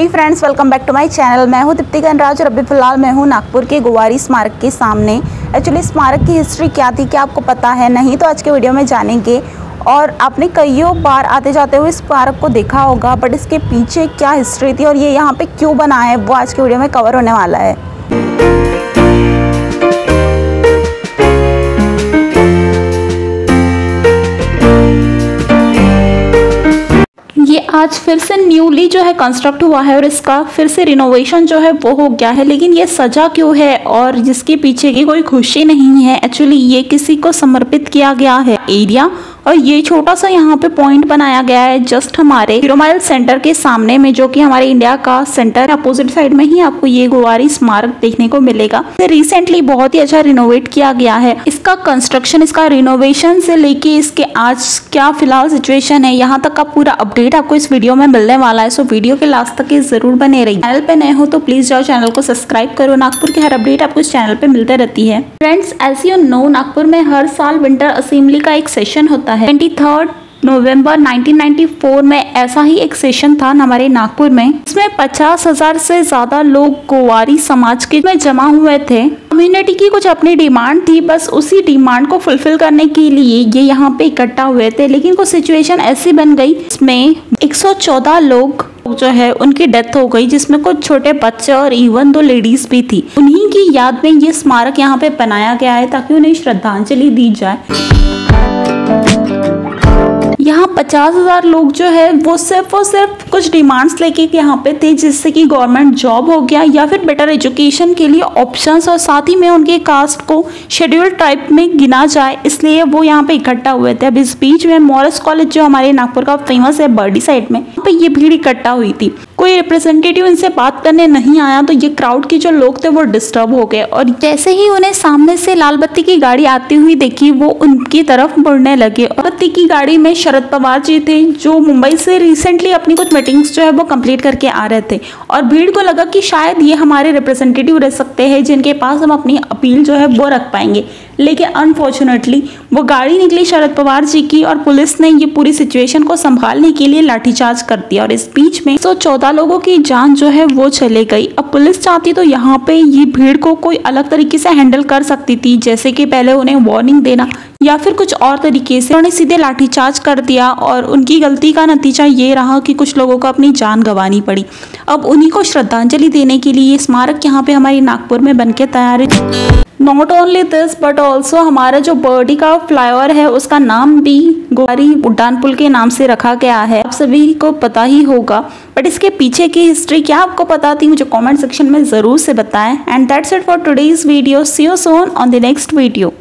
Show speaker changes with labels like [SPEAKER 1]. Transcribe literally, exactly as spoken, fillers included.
[SPEAKER 1] Hey friends, welcome back to my channel. मैं हूं दीप्ति गणराज और अभी फिलहाल मैं हूं नागपुर के गोवारी स्मारक के सामने। एक्चुअली स्मारक की हिस्ट्री क्या थी, क्या आपको पता है? नहीं तो आज के वीडियो में जानेंगे। और आपने कईयों बार आते जाते हुए इस स्मारक को देखा होगा, बट इसके पीछे क्या हिस्ट्री थी और ये यहाँ पे क्यों बना है, वो आज के वीडियो में कवर होने वाला है। ये आज फिर से न्यूली जो है कंस्ट्रक्ट हुआ है और इसका फिर से रिनोवेशन जो है वो हो गया है। लेकिन ये सजा क्यों है और जिसके पीछे की कोई खुशी नहीं है। एक्चुअली ये किसी को समर्पित किया गया है एरिया, और ये छोटा सा यहाँ पे पॉइंट बनाया गया है जस्ट हमारे जीरो माइल सेंटर के सामने में, जो कि हमारे इंडिया का सेंटर अपोजिट साइड में ही आपको ये गोवारी स्मारक देखने को मिलेगा। रिसेंटली बहुत ही अच्छा रिनोवेट किया गया है। इसका कंस्ट्रक्शन, इसका रिनोवेशन से लेके इसके आज क्या फिलहाल सिचुएशन है, यहाँ तक का पूरा अपडेट आपको इस वीडियो में मिलने वाला है। सो वीडियो के लास्ट तक जरूर बने रहिए। चैनल पे नए हो तो प्लीज जाओ चैनल को सब्सक्राइब करो। नागपुर की हर अपडेट आपको इस चैनल पे मिलते रहती है। Friends, as you know, Nagpur में हर साल विंटर असेंबली का एक सेशन होता है। तेईस नवंबर नाइनटीन नाइंटी फोर में ऐसा ही एक सेशन था हमारे नागपुर में। इसमें पचास हजार से ज्यादा लोग गोवारी समाज के में जमा हुए थे। कम्युनिटी की कुछ अपनी डिमांड थी, बस उसी डिमांड को फुलफिल करने के लिए ये यहाँ पे इकट्ठा हुए थे। लेकिन कुछ सिचुएशन ऐसी बन गई, इसमें एक सौ चौदह लोग जो है उनकी डेथ हो गई, जिसमें कुछ छोटे बच्चे और इवन दो लेडीज भी थी। उन्हीं की याद में ये स्मारक यहाँ पे बनाया गया है ताकि उन्हें श्रद्धांजलि दी जाए। यहाँ पचास हजार लोग जो है वो सिर्फ और सिर्फ कुछ डिमांड्स लेके यहाँ पे थे, जिससे कि गवर्नमेंट जॉब हो गया या फिर बेटर एजुकेशन के लिए ऑप्शंस, और साथ ही में उनके कास्ट को शेड्यूल ट्राइब में गिना जाए, इसलिए वो यहाँ पे इकट्ठा हुए थे। अब इस बीच में मॉरिस कॉलेज जो हमारे नागपुर का फेमस है बर्डी साइड में, यहाँ पे ये भीड़ इकट्ठा हुई थी। कोई रिप्रेजेंटेटिव इनसे बात करने नहीं आया, तो ये क्राउड के जो लोग थे वो डिस्टर्ब हो गए, और जैसे ही उन्हें सामने से लाल बत्ती की गाड़ी आती हुई देखी, वो उनकी तरफ मुड़ने लगे। और बत्ती की गाड़ी में शरद पवार जी थे, जो मुंबई से रिसेंटली अपनी कुछ मीटिंग्स जो है वो कंप्लीट करके आ रहे थे। और भीड़ को लगा कि शायद ये हमारे रिप्रेजेंटेटिव रह सकते हैं, जिनके पास हम अपनी अपील जो है वो रख पाएंगे। लेकिन अनफॉर्चुनेटली वो गाड़ी निकली शरद पवार जी की, और पुलिस ने ये पूरी सिचुएशन को संभालने के लिए लाठीचार्ज कर दिया, और इस बीच में एक सौ चौदह लोगों की जान जो है वो चले गई। अब पुलिस चाहती तो यहाँ पे ये भीड़ को कोई अलग तरीके से हैंडल कर सकती थी, जैसे कि पहले उन्हें वार्निंग देना या फिर कुछ और तरीके से। उन्होंने सीधे लाठीचार्ज कर दिया, और उनकी गलती का नतीजा ये रहा कि कुछ लोगों को अपनी जान गंवानी पड़ी। अब उन्हीं को श्रद्धांजलि देने के लिए ये स्मारक यहाँ पे हमारे नागपुर में बनके तैयार है। Not only this but also हमारा जो बर्डी का फ्लाईओवर है उसका नाम भी गोवारी उड्डान पुल के नाम से रखा गया है। आप सभी को पता ही होगा, बट इसके पीछे की हिस्ट्री क्या आपको पता थी, मुझे कमेंट सेक्शन में जरूर से बताएं। And that's it for today's video. See you soon on the next video.